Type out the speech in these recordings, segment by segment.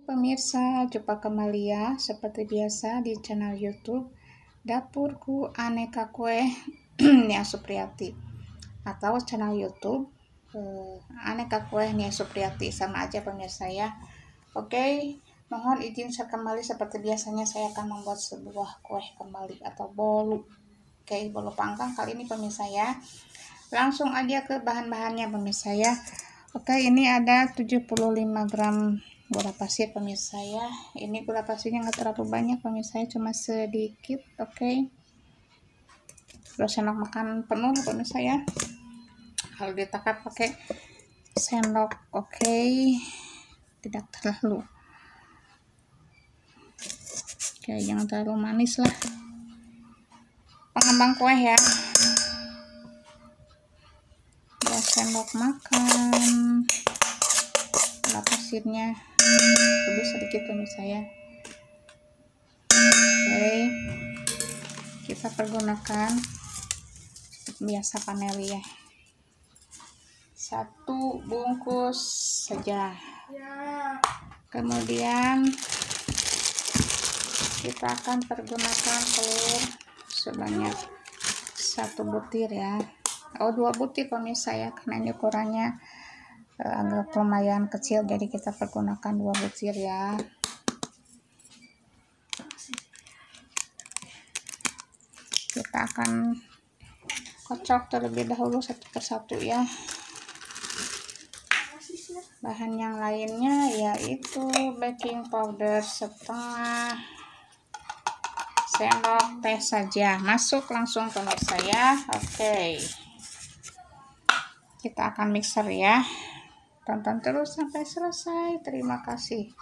Pemirsa, jumpa kembali ya seperti biasa di channel YouTube Dapurku Aneka Kue Nia Supriyati atau channel YouTube Aneka Kue Nia Supriyati, sama aja pemirsa ya. Oke, mohon izin saya kembali seperti biasanya saya akan membuat sebuah kue kembali atau bolu. Oke, bolu panggang kali ini pemirsa ya. Langsung aja ke bahan-bahannya pemirsa ya. Oke, ini ada 75 gram gula pasir pemirsa ya. Ini gula pasirnya nggak terlalu banyak pemirsa ya, cuma sedikit. Oke, 2 sendok makan penuh pemirsa ya. Kalau ditakar pakai sendok, oke, tidak terlalu, oke, jangan terlalu manis lah. Pengembang kue ya, 2 sendok makan gula pasirnya, lebih sedikit pemirsa ya. Oke, kita pergunakan biasa paneli ya, 1 bungkus saja. Kemudian kita akan pergunakan telur sebanyak 1 butir ya, 2 butir pemirsa ya, karena ini ukurannya agak lumayan kecil, jadi kita pergunakan 2 butir ya. Kita akan kocok terlebih dahulu satu persatu ya. Bahan yang lainnya yaitu baking powder setengah sendok teh saja, masuk langsung pemirsa ya. Oke, kita akan mixer ya, tonton terus sampai selesai. Terima kasih.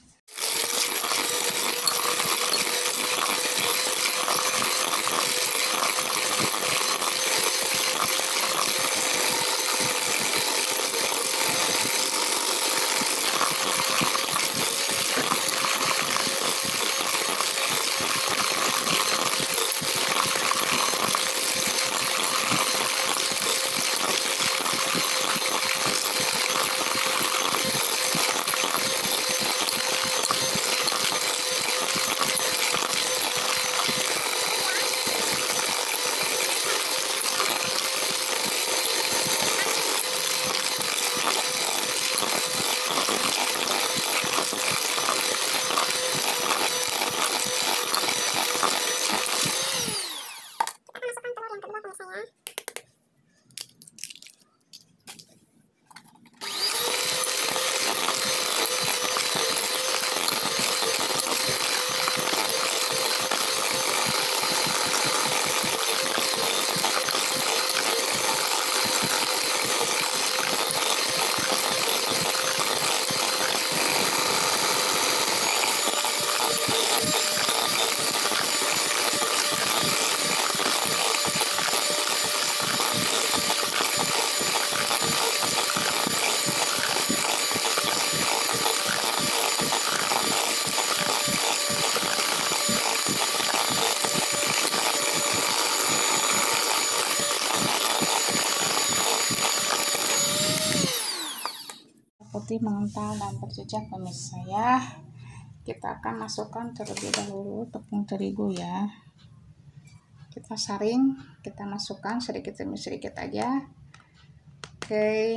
Putih mengental dan berjejak pemirsa ya. Kita akan masukkan terlebih dahulu tepung terigu ya. Kita saring, kita masukkan sedikit demi sedikit aja. Oke,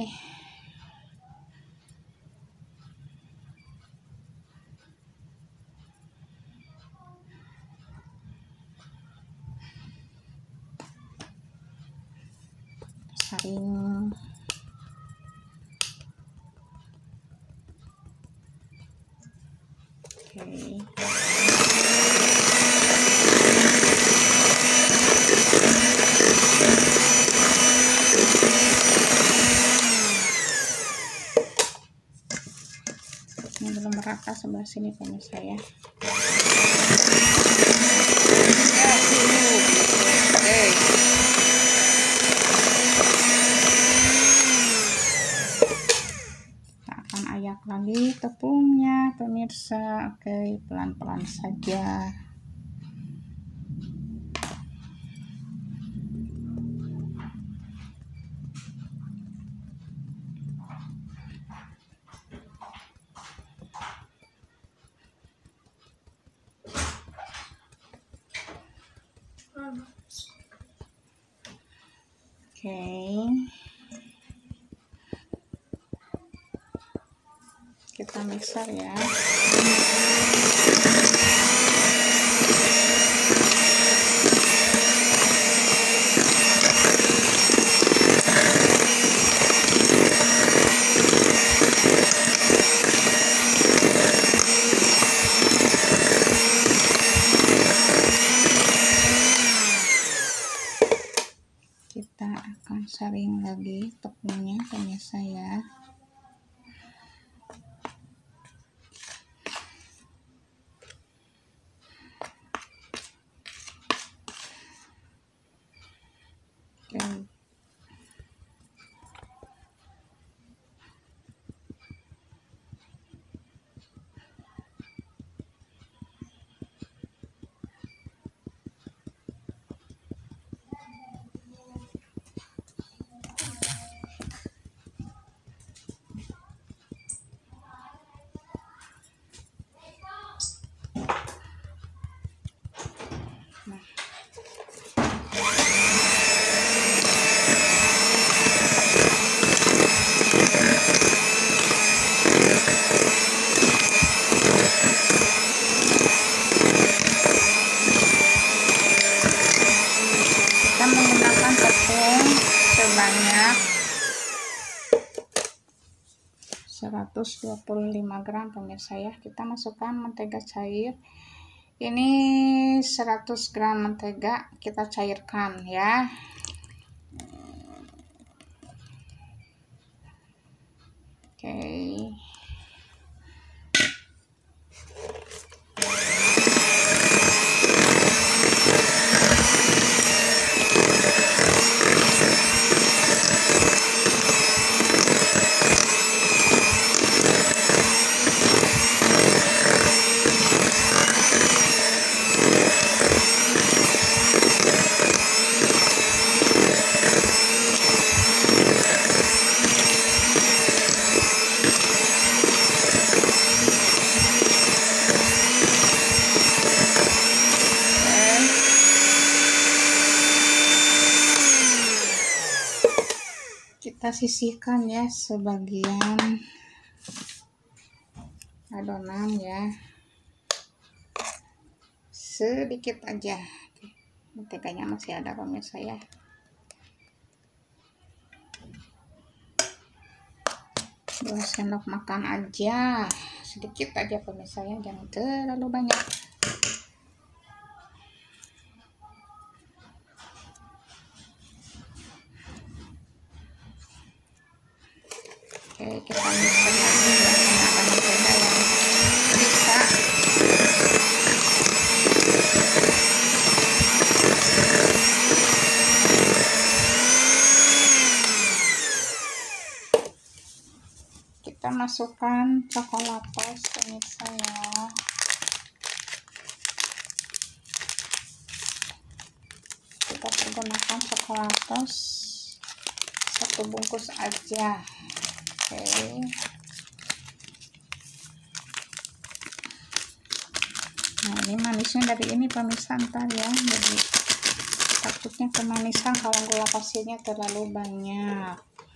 saring. Oke, ini belum merata sebelah sini pemirsa ya. Oke, kita akan ayak lagi tepungnya pemirsa. Oke, pelan-pelan saja. Oke, kita mixer ya. Kita akan saring lagi tepungnya pemirsa ya. Oke. Kita menggunakan tepung sebanyak 125 gram pemirsa ya. Kita masukkan mentega cair. Ini 100 gram mentega kita cairkan ya. Oke. Kita sisihkan ya sebagian adonan ya, sedikit aja. Menteganya masih ada pemirsa ya. 2 sendok makan aja, sedikit aja pemirsa ya, jangan terlalu banyak. Oke, kita mixer lagi ya, menggunakan mentega yang bisa. Kita masukkan coklatos pemirsa ya. Kita pergunakan coklatos 1 bungkus aja. Oke. Nah, ini manisnya dari ini pemirsa ntar ya. Jadi takutnya kemanisan kalau gula pasirnya terlalu banyak.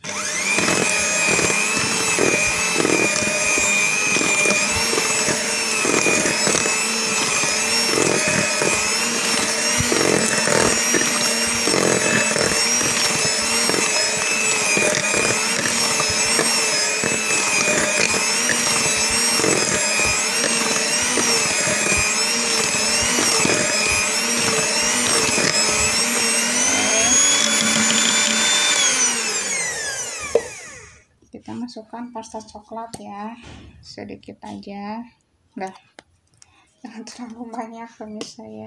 Kita masukkan pasta coklat ya, sedikit aja, udah, jangan terlalu banyak pemirsa ya.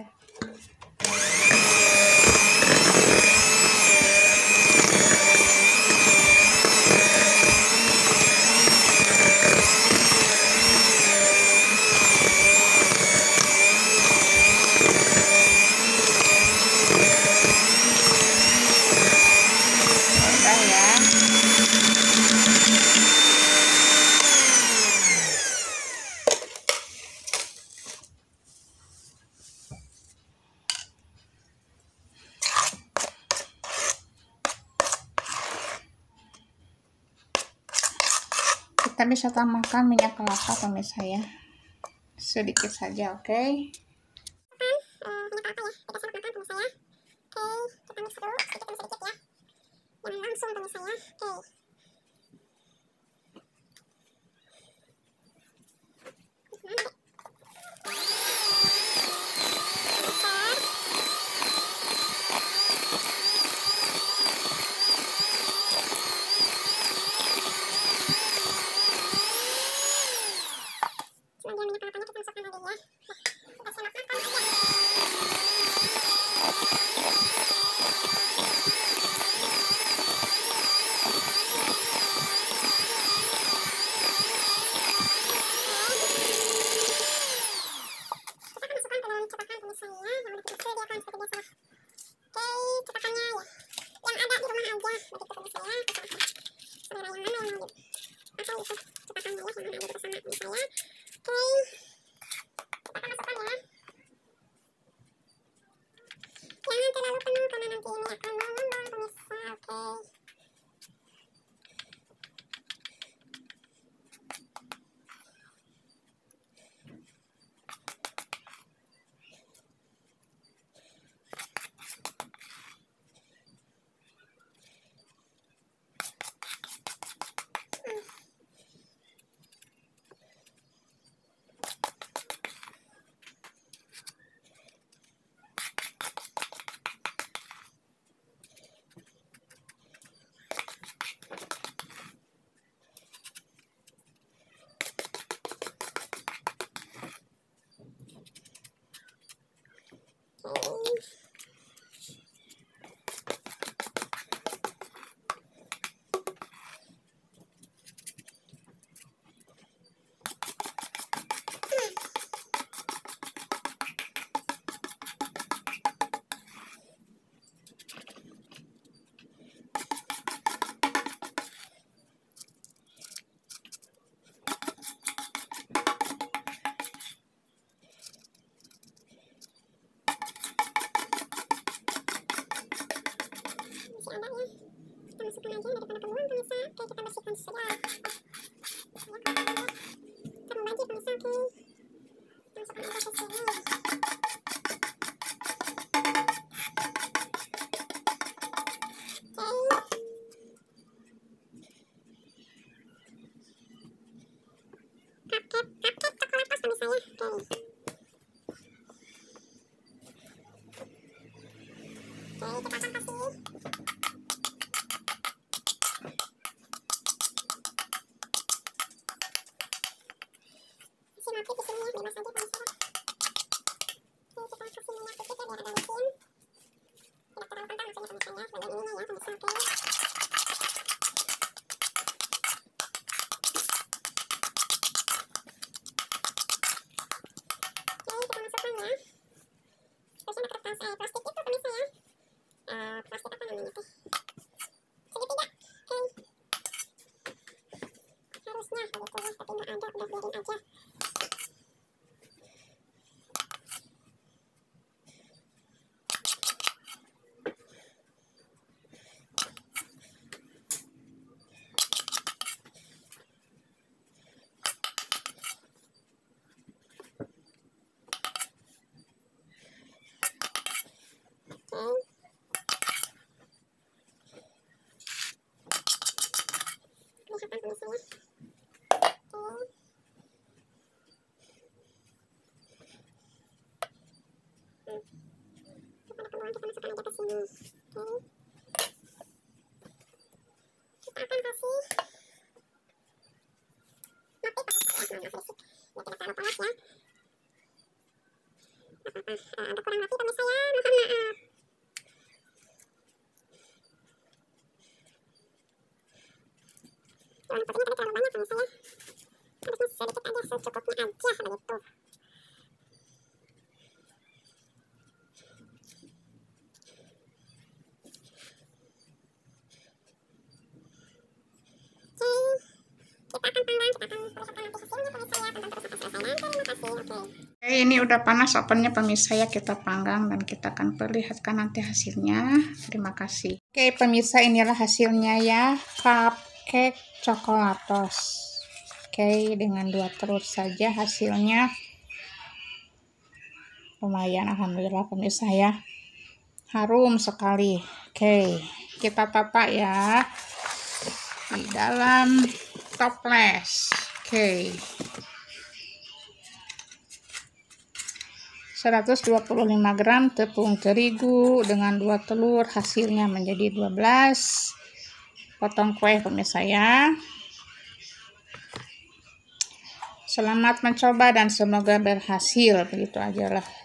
Udah ya. kita bisa tambahkan minyak kelapa pemirsa ya, sedikit saja. Oke. Minyak kelapa ya, kita simak makan pemirsa ya. Oke, kita mix dulu sedikit demi sedikit ya, jangan langsung pemirsa ya. Oke. Kemudian minyak kelapanya kita masukkan lagi ya. Kita simak makan aja. Jangan terlalu penuh karena nanti ini akan mengembang pemirsa. Oke. Masih ada ya, kita masukkan aja daripada keluar pemirsa. Oke, kita bersihkan saja. Terbagi pemirsa. Oke, masukkan aja ke sini. Cupcake coklat pas pemirsa ya. Oke. Oke, kita akan kasih. Motif di sini ya, bebas aja pemirsa. Oke, kita kasih minyak sedikit ya biar ada licin. Tidak terlalu kental maksudnya pemirsa ya, bagian ininya ya pemirsa. Oke. Oke, kita masukkan ya. Biasanya kertas plastik itu pemirsa ya. Plastik apa namanya tuh? Segitiga. Oke. Harusnya begitu ya, tapi nggak ada, udah biarin aja. Lihat kan pemirsa ya. Kepada peluang kita masukkan aja ke sini. Oke. Kita akan kasih motif pemirsa ya, maaf berisik. Ya tidak terlalu polos ya. Ada kurang rapi pemirsa ya, mohon maaf. Warna putihnya tadi terlalu banyak pemirsa ya. Harusnya sedikit aja, secukupnya aja begitu. Oke, ini udah panas ovennya pemirsa ya, kita panggang dan kita akan perlihatkan nanti hasilnya. Terima kasih. Oke pemirsa, inilah hasilnya ya, cupcake coklatos. Oke, dengan 2 telur saja hasilnya lumayan, alhamdulillah pemirsa ya. Harum sekali. Oke, kita tata ya di dalam toples. Oke. 125 gram tepung terigu dengan 2 telur, hasilnya menjadi 12 potong kue pemirsa ya. Selamat mencoba dan semoga berhasil, begitu aja lah.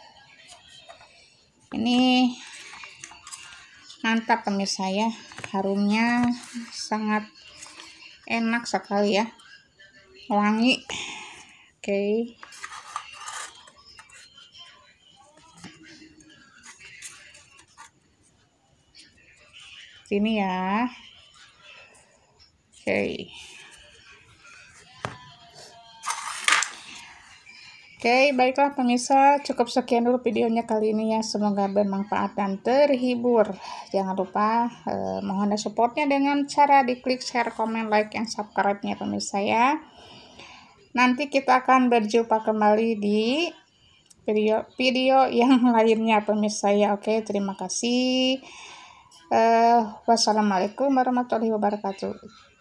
Ini mantap pemirsa ya, harumnya sangat enak sekali ya, wangi. Oke. Sini ya. Oke. Oke, baiklah pemirsa, cukup sekian dulu videonya kali ini ya. Semoga bermanfaat dan terhibur. Jangan lupa mohon supportnya dengan cara diklik share, komen, like, dan subscribe-nya pemirsa ya. Nanti kita akan berjumpa kembali di video yang lainnya pemirsa ya. Oke, terima kasih. Wassalamualaikum warahmatullahi wabarakatuh.